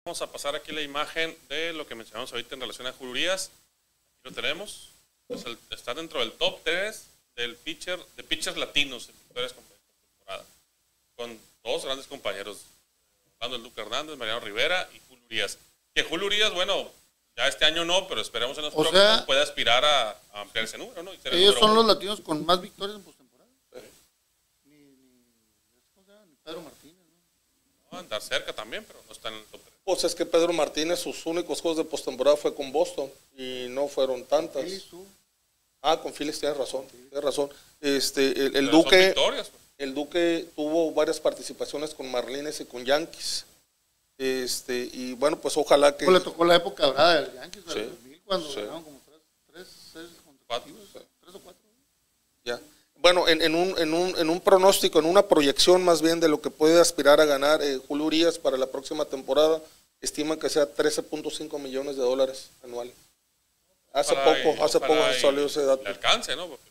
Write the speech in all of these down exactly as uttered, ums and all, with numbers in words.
Vamos a pasar aquí la imagen de lo que mencionamos ahorita en relación a Julio Urias. Aquí lo tenemos. Es el, está dentro del top tres del pitcher, de pitchers latinos en victorias con temporada. Con dos grandes compañeros, hablando de Luke Hernández, Mariano Rivera y Julio Urias. Que Julio Urias, bueno, ya este año no, pero esperemos en los o próximos sea, pueda aspirar a, a ampliar ese número, ¿no? Y ser el ellos número son uno. los latinos con más victorias en postemporada. Sí. Ni, ni, ¿cómo se llama? Ni Pedro Martínez, ¿no? No, andar cerca también, pero no está en el top tres. Pues es que Pedro Martínez, sus únicos juegos de postemporada fue con Boston y no fueron tantas. Phillies, tú. Ah, con Phillies tienes razón, tienes razón. Este, el, el Pero son Duque, victorias, pues. el Duque tuvo varias participaciones con Marlins y con Yankees. Este, y bueno, pues ojalá que. Pues le tocó la época dorada del Yankees, Sí, del dos mil, cuando sí. ganaron como tres, tres, seis consecutivos, tres o cuatro. Ya. Bueno, en, en, un, en, un, en un pronóstico, en una proyección más bien de lo que puede aspirar a ganar eh, Julio Urias para la próxima temporada, estiman que sea trece punto cinco millones de dólares anual. Hace Ojalá poco, y- hace ojalá poco y salió ese dato. Le alcance, ¿no? Porque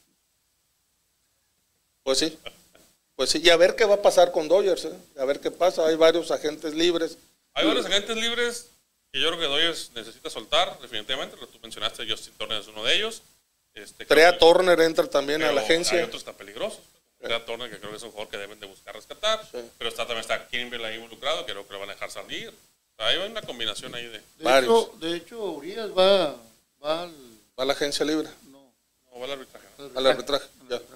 Pues sí, pues sí, y a ver qué va a pasar con Dodgers, ¿eh? A ver qué pasa, hay varios agentes libres. hay varios agentes libres que yo creo que Dodgers necesita soltar, definitivamente. Lo que tú mencionaste, Justin Turner es uno de ellos. Este, creo Trea que- Turner entra también a pero la agencia. Hay otros tan peligrosos. Trea Turner, que creo que es un jugador que deben de buscar rescatar. Sí. Pero está, también está Kimbrel ahí involucrado, que creo que lo van a dejar salir. O sea, hay una combinación ahí de. De Varios. hecho, de hecho, Urias va, va al. Va a la agencia libre, No, No, va al arbitraje. ¿no? al arbitraje. al Ya. arbitraje.